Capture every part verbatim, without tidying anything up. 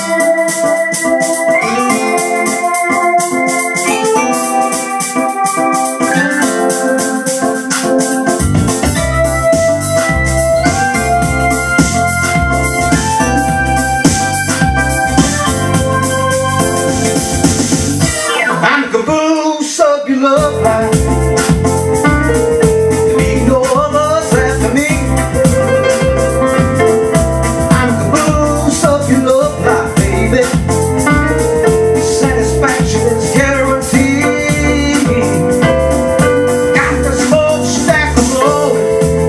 I'm the caboose of your love life. There ain't no others after me. I'm the caboose of your love life, baby. Satisfaction is guaranteed. Got the smokestack blowing.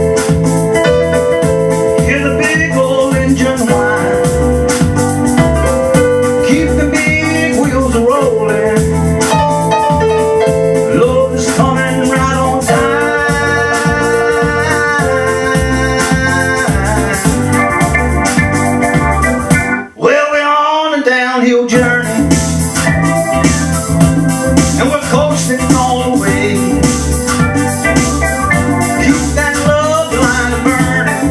Hear the big old engine whine. Keep the big wheels rolling. Downhill journey, and we're coasting all the way. Keep that love line burning.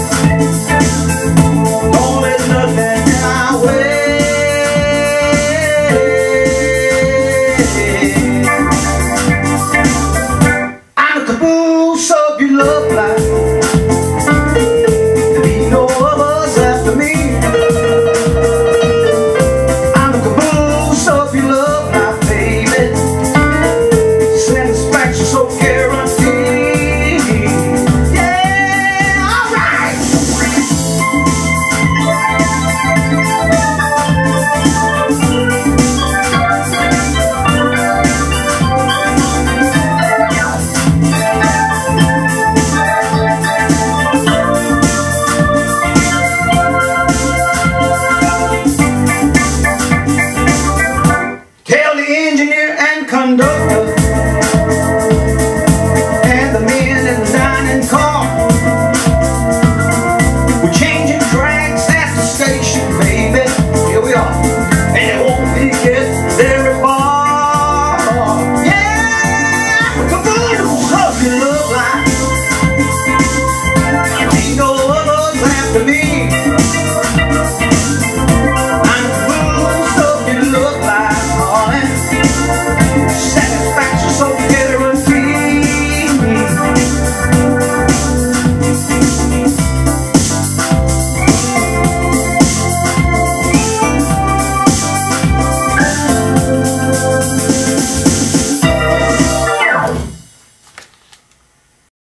Don't let nothing in our way. I'm the caboose of your love life. There be no others after me. Of your love life, baby. Satisfaction so guaranteed. Yeah, alright. Tell the engineer and conductor and the men in the dining car, we change